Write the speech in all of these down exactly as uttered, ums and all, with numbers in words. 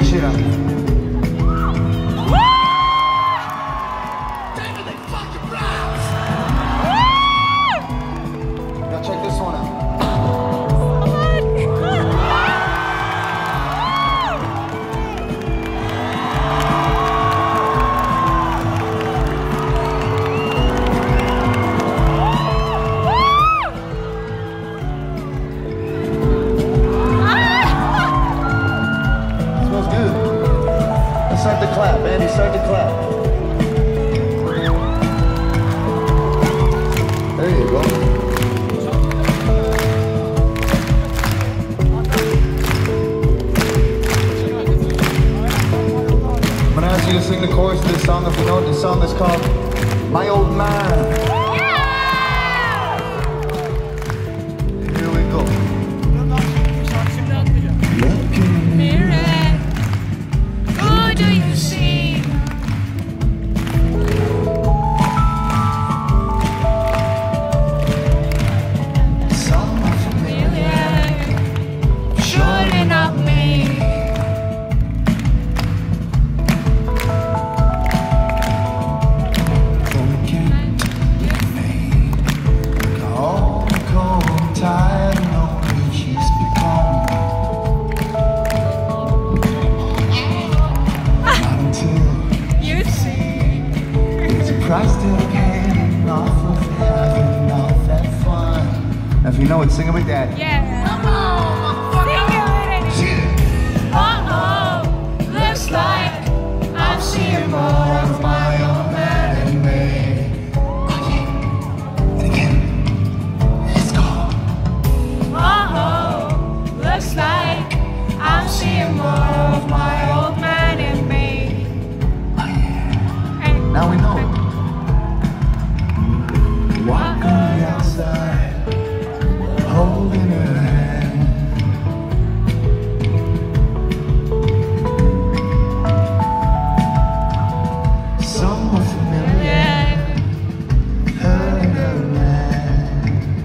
вечера. Now check this one out. Start to clap, Andy, start to clap. There you go. I'm gonna ask you to sing the chorus to this song. If you know what this song is called, My Old Man. Here we go. Price tag hanging off of having all that fun. If you know it, sing it with Daddy. Yeah. Uh-oh. Sing it with it. Uh-oh. Looks like I'm seeing more of my own man in me. And again. Let's go. Uh-oh. Looks like I'm seeing more of my old man in me. Oh yeah. Now we know it. Walk on the outside, holding her hand. Someone familiar, her and her man.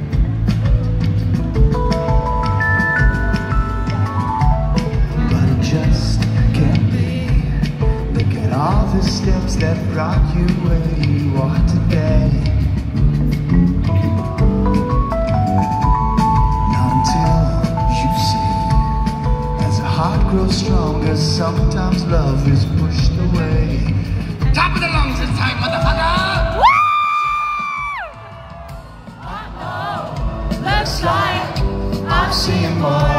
But it just can't be. Look at all the steps that brought you where you are today. Grows stronger, sometimes love is pushed away. Top of the lungs this time, motherfucker! Woo! Uh-oh, looks like I'm seeing more